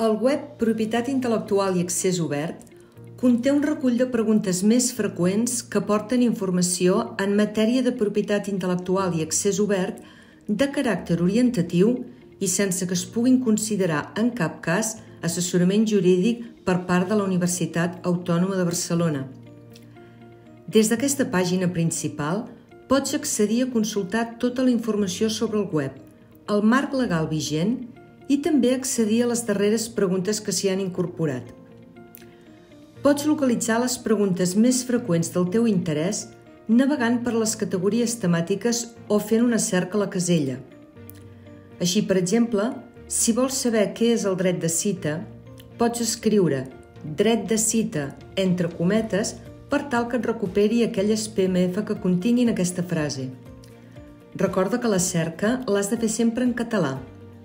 El web Propietat intel·lectual i accés obert conté un recull de preguntes més freqüents que aporten informació en matèria de propietat intel·lectual i accés obert de caràcter orientatiu i sense que es puguin considerar en cap cas assessorament jurídic per part de la Universitat Autònoma de Barcelona. Des d'aquesta pàgina principal pots accedir a consultar tota la informació sobre el web, el marc legal vigent i també accedir a les darreres preguntes que s'hi han incorporat. Pots localitzar les preguntes més freqüents del teu interès navegant per les categories temàtiques o fent una cerca a la casella. Així, per exemple, si vols saber què és el dret de cita, pots escriure dret de cita entre cometes per tal que et recuperi aquelles PMF que continguin aquesta frase. Recorda que la cerca l'has de fer sempre en català.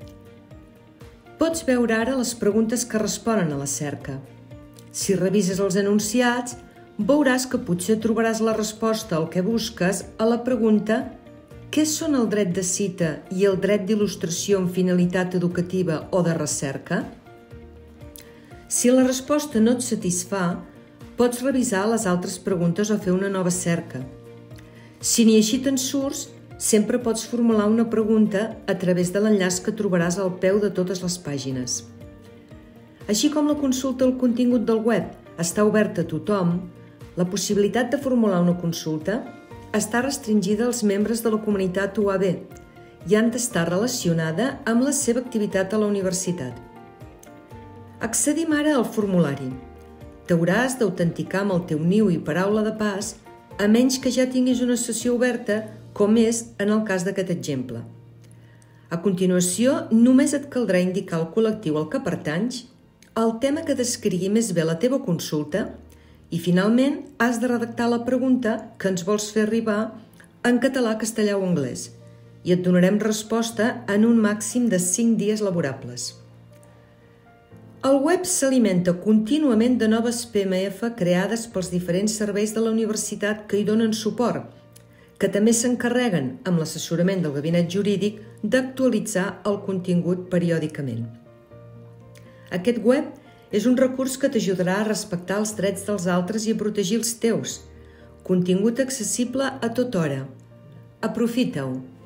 Pots veure ara les preguntes que responen a la cerca. Si revises els enunciats, veuràs que potser trobaràs la resposta al que busques a la pregunta «Què són el dret de cita i el dret d'il·lustració amb finalitat educativa o de recerca?» Si la resposta no et satisfà, pots revisar les altres preguntes o fer una nova cerca. Si ni així te'n surts, sempre pots formular una pregunta a través de l'enllaç que trobaràs al peu de totes les pàgines. Així com la consulta al contingut del web està oberta a tothom, la possibilitat de formular una consulta està restringida als membres de la comunitat UAB i han d'estar relacionada amb la seva activitat a la universitat. Accedim ara al formulari. T'hauràs d'autenticar amb el teu NIU i paraula de pas, a menys que ja tinguis una sessió oberta, com és en el cas d'aquest exemple. A continuació, només et caldrà indicar el col·lectiu al que pertanys, el tema que descrigui més bé la teva consulta i, finalment, has de redactar la pregunta que ens vols fer arribar en català, castellà o anglès i et donarem resposta en un màxim de 5 dies laborables. El web s'alimenta contínuament de noves PMF creades pels diferents serveis de la universitat que hi donen suport, que també s'encarreguen, amb l'assessorament del gabinet jurídic, d'actualitzar el contingut periòdicament. Aquest web és un recurs que t'ajudarà a respectar els drets dels altres i a protegir els teus. Contingut accessible a tota hora. Aprofita-ho!